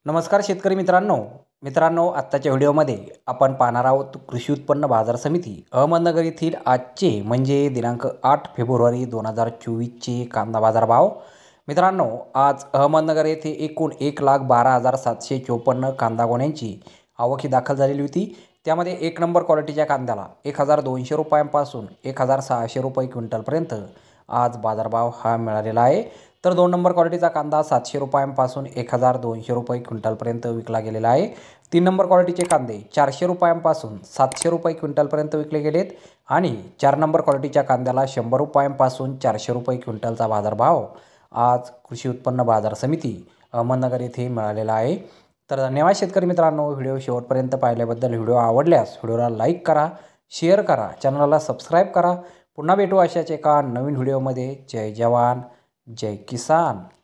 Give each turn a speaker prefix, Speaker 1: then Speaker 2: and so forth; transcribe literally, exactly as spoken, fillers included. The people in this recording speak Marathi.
Speaker 1: नमस्कार शेतकरी मित्रांनो मित्रांनो आत्ताच्या व्हिडिओमध्ये आपण पाहणार आहोत कृषी उत्पन्न बाजार समिती अहमदनगर येथील आजचे म्हणजे दिनांक आठ फेब्रुवारी दोन हजार चोवीसचे कांदा बाजार भाव। मित्रांनो आज अहमदनगर येथे एकूण एक लाख बारा हजार सातशे चोपन्न कांदा गोण्यांची आवक ही दाखल झालेली होती। त्यामध्ये एक नंबर क्वालिटीच्या कांद्याला एक हजार दोनशे रुपयांपासून एक हजार सहाशे रुपये क्विंटलपर्यंत आज बाजारभाव हा मिळालेला आहे। तर दोन नंबर क्वालिटीचा कांदा सातशे रुपयांपासून एक हजार दोनशे रुपये क्विंटलपर्यंत विकला गेलेला आहे। तीन नंबर क्वालिटीचे कांदे चारशे रुपयांपासून सातशे रुपये क्विंटलपर्यंत विकले गेलेत आणि चार नंबर क्वालिटीच्या कांद्याला शंभर रुपयांपासून चारशे रुपये क्विंटलचा बाजारभाव आज कृषी उत्पन्न बाजार समिती अहमदनगर येथे मिळालेला आहे। तर धन्यवाद शेतकरी मित्रांनो, व्हिडिओ शेवटपर्यंत पाहिल्याबद्दल। व्हिडिओ आवडल्यास व्हिडिओला लाईक करा, शेअर करा, चॅनलला सबस्क्राईब करा। पुन्हा भेटू अशाच एका नवीन व्हिडिओमध्ये। जय जवान जय किसान।